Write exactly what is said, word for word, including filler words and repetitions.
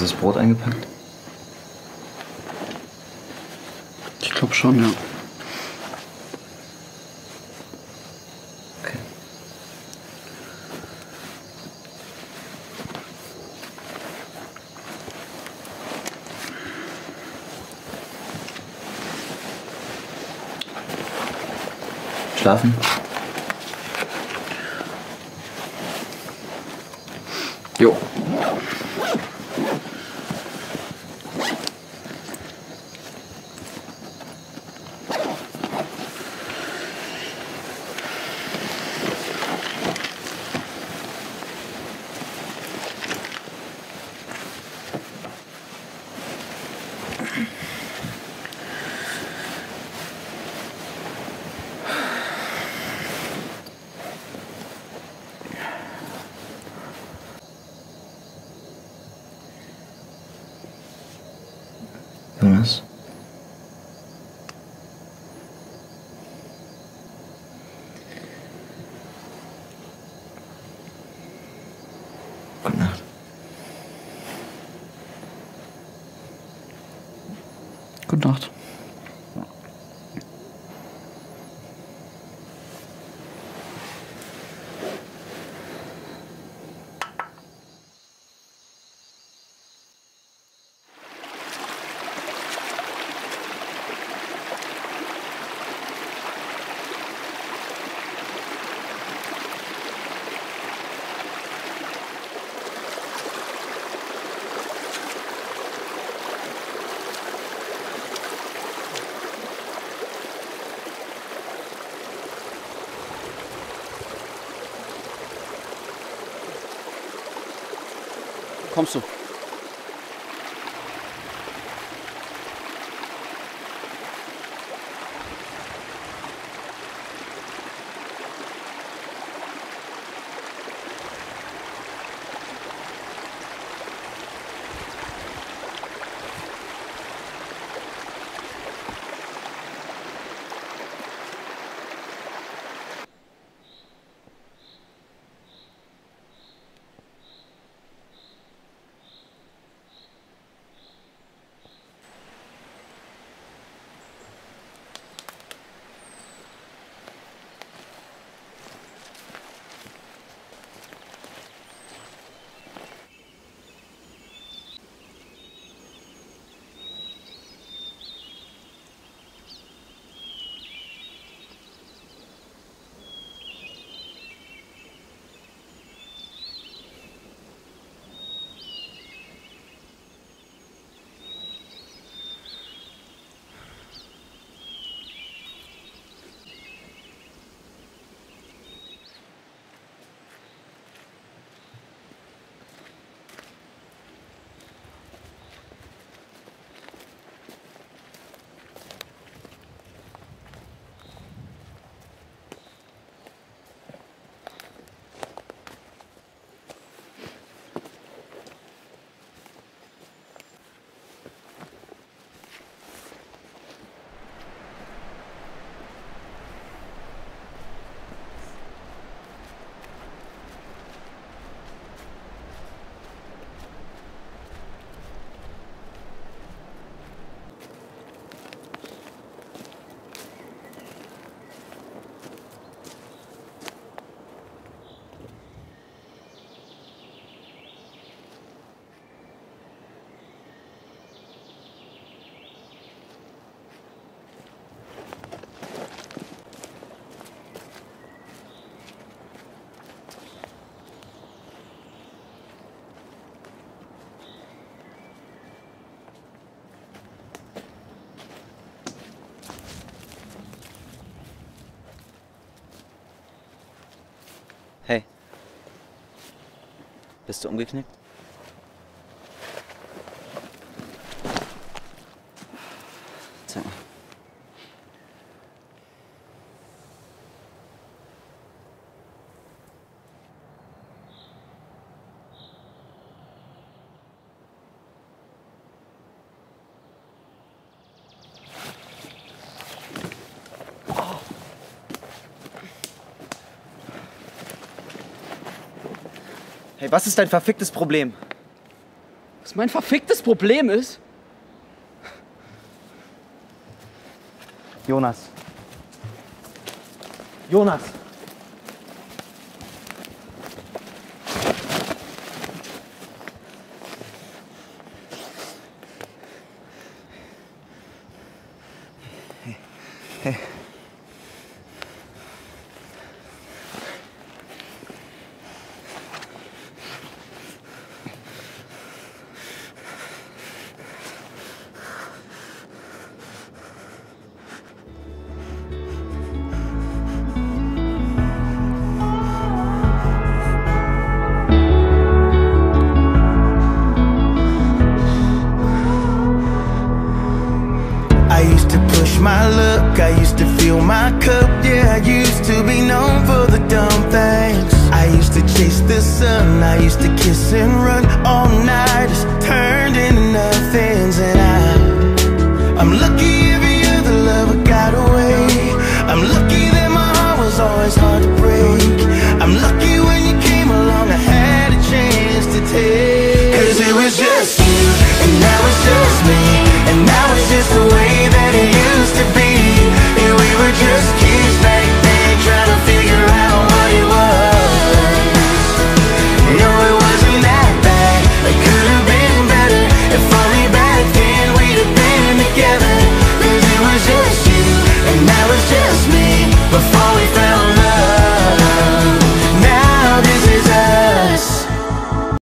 das Brot eingepackt? Ich glaube schon, ja. Okay. Schlafen? Jo. Jonas? Gute Nacht. Gute Nacht. Kommst du? Hey. Bist du umgeknickt? Zeig mal. Hey, was ist dein verficktes Problem? Was mein verficktes Problem ist? Jonas. Jonas. Hey. Hey. I used to push my luck, I used to fill my cup. Yeah, I used to be known for the dumb things. I used to chase the sun, I used to kiss and run all nighters, turned into nothings. And I, I'm lucky every other lover got away. I'm lucky that my heart was always hard to break. I'm lucky when you came along, I had a chance to take. Cause it was just you, and now it's just me.